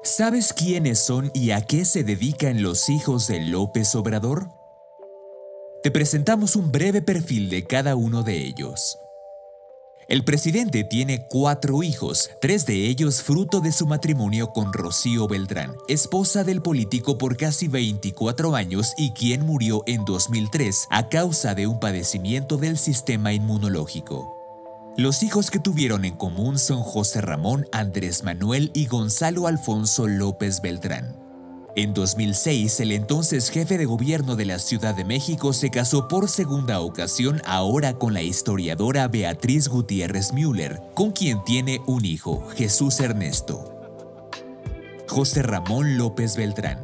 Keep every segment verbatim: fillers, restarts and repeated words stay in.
¿Sabes quiénes son y a qué se dedican los hijos de López Obrador? Te presentamos un breve perfil de cada uno de ellos. El presidente tiene cuatro hijos, tres de ellos fruto de su matrimonio con Rocío Beltrán, esposa del político por casi veinticuatro años y quien murió en dos mil tres a causa de un padecimiento del sistema inmunológico. Los hijos que tuvieron en común son José Ramón, Andrés Manuel y Gonzalo Alfonso López Beltrán. En dos mil seis, el entonces jefe de gobierno de la Ciudad de México se casó por segunda ocasión, ahora con la historiadora Beatriz Gutiérrez Müller, con quien tiene un hijo, Jesús Ernesto. José Ramón López Beltrán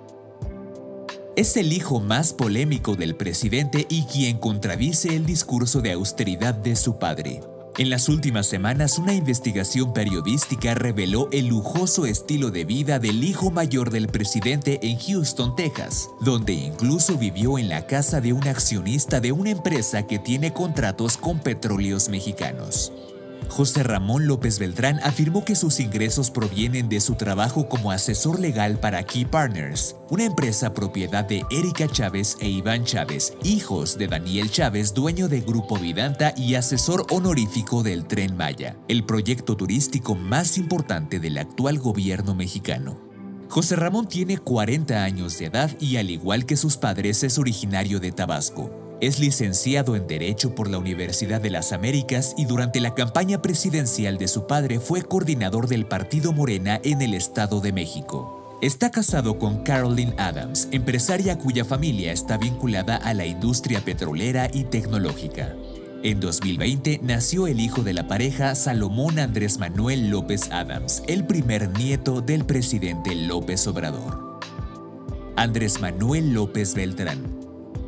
es el hijo más polémico del presidente y quien contradice el discurso de austeridad de su padre. En las últimas semanas, una investigación periodística reveló el lujoso estilo de vida del hijo mayor del presidente en Houston, Texas, donde incluso vivió en la casa de un accionista de una empresa que tiene contratos con petróleos mexicanos. José Ramón López Beltrán afirmó que sus ingresos provienen de su trabajo como asesor legal para Key Partners, una empresa propiedad de Erika Chávez e Iván Chávez, hijos de Daniel Chávez, dueño de Grupo Vidanta y asesor honorífico del Tren Maya, el proyecto turístico más importante del actual gobierno mexicano. José Ramón tiene cuarenta años de edad y, al igual que sus padres, es originario de Tabasco. Es licenciado en Derecho por la Universidad de las Américas y durante la campaña presidencial de su padre fue coordinador del Partido Morena en el Estado de México. Está casado con Carolyn Adams, empresaria cuya familia está vinculada a la industria petrolera y tecnológica. En dos mil veinte nació el hijo de la pareja, Salomón Andrés Manuel López Adams, el primer nieto del presidente López Obrador. Andrés Manuel López Beltrán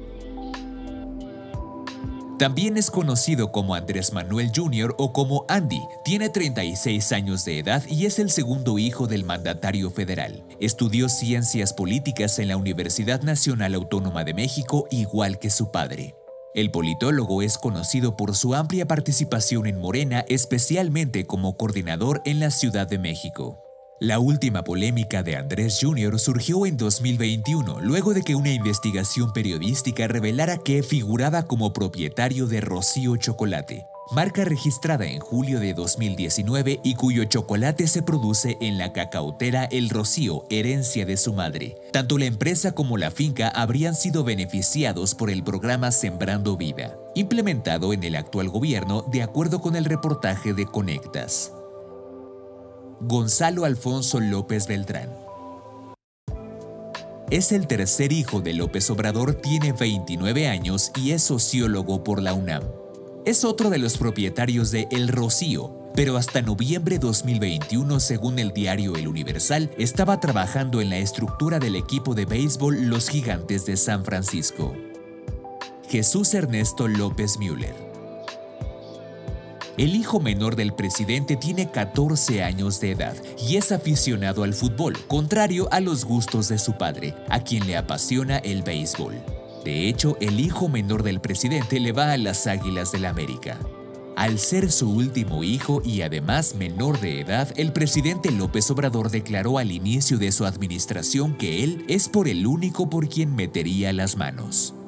también es conocido como Andrés Manuel junior o como Andy. Tiene treinta y seis años de edad y es el segundo hijo del mandatario federal. Estudió Ciencias Políticas en la Universidad Nacional Autónoma de México, igual que su padre. El politólogo es conocido por su amplia participación en Morena, especialmente como coordinador en la Ciudad de México. La última polémica de Andrés junior surgió en dos mil veintiuno, luego de que una investigación periodística revelara que figuraba como propietario de Rocío Chocolate, marca registrada en julio de dos mil diecinueve y cuyo chocolate se produce en la cacaotera El Rocío, herencia de su madre. Tanto la empresa como la finca habrían sido beneficiados por el programa Sembrando Vida, implementado en el actual gobierno, de acuerdo con el reportaje de Conectas. Gonzalo Alfonso López Beltrán es el tercer hijo de López Obrador, tiene veintinueve años y es sociólogo por la UNAM. Es otro de los propietarios de El Rocío, pero hasta noviembre de dos mil veintiuno, según el diario El Universal, estaba trabajando en la estructura del equipo de béisbol Los Gigantes de San Francisco. Jesús Ernesto López Müller. El hijo menor del presidente tiene catorce años de edad y es aficionado al fútbol, contrario a los gustos de su padre, a quien le apasiona el béisbol. De hecho, el hijo menor del presidente le va a las Águilas del América. Al ser su último hijo y además menor de edad, el presidente López Obrador declaró al inicio de su administración que él es por el único por quien metería las manos.